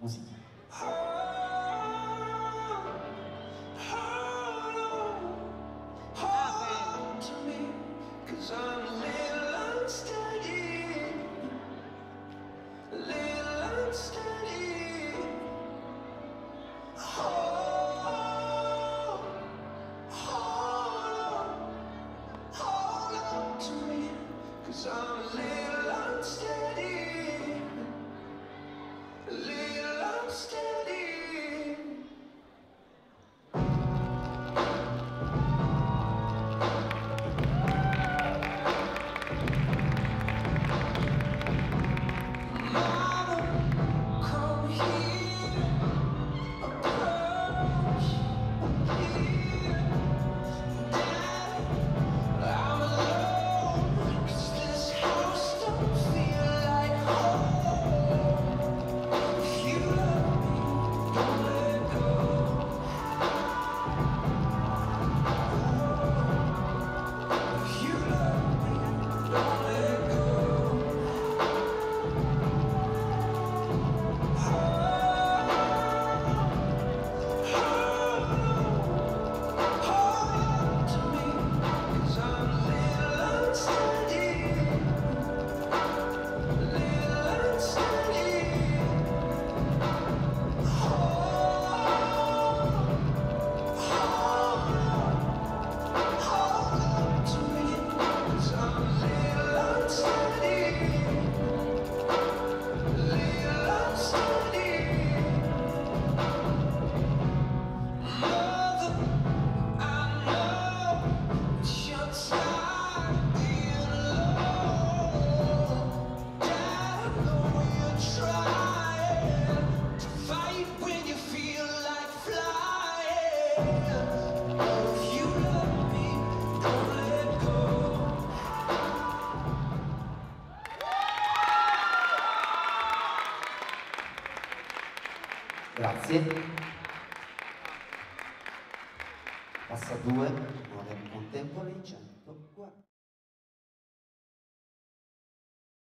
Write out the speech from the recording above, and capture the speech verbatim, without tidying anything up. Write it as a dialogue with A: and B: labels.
A: musica.
B: I'm a little unsteady, a little unsteady. Mama, come here, approach here. Dad, I'm alone, 'cause this house don't feel like home. If you love me, don't let go. If you love me, don't let go. Hold to me, 'cause I'm a little unsteady, a little unsteady. Hold, hold, hold to me, 'cause I'm a little unsteady, a little unsteady. Mother, I know it's your time being alone. Dad, I know you're trying to fight when you feel like flying. But if you love me, don't let go.
A: Grazie. Passa due, Modern Contemporary cento.